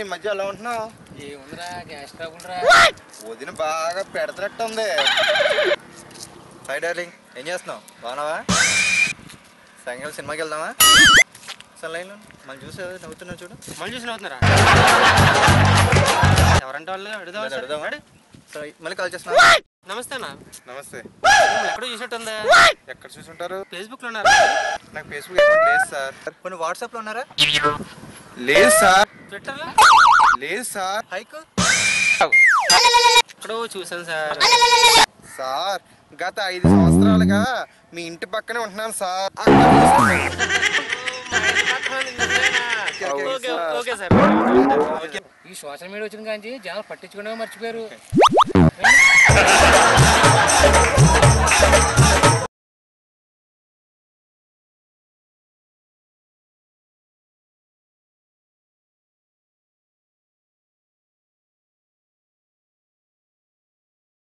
ఈ మధ్య ఎలా ఉంటున్నావు? ఏముందిరా గ్యాస్ ట్రబుల్ రా. వదిన బాగా పెడతనట్టు ఉంది. హాయ్ డార్లింగ్, ఏం చేస్తున్నావు? బాగున్నావా? సాయంకాలం సినిమాకి వెళ్దామా? అసలు లైన్లో మళ్ళీ చూసి నవ్వుతున్నావు చూడు. మళ్ళీ చూసి నవ్వుతున్నారా? ఎవరంటే వాళ్ళు అడుగుదామా? సరే మళ్ళీ కాల్ చేస్తున్నా. నమస్తే అన్న. నమస్తే. ఎక్కడో చూసినట్టుందా? ఎక్కడ చూసుంటారు? ఫేస్బుక్ లో ఉన్నారా? నాకు ఫేస్బుక్ అకౌంట్ లేదు సార్. కొన్ని వాట్సాప్ లో ఉన్నారా? లేదు సార్. ట్విట్టర్ లో లేదు సార్. హైక్ ఎక్కడో చూసాను సార్. సార్ గత 5 సంవత్సరాలుగా మీ ఇంటి పక్కనే ఉంటున్నాను సార్. Okay sir. ఈ సోషల్ మీడియా వచ్చిన కానీ జనాలు పట్టించుకునే మర్చిపోయారు.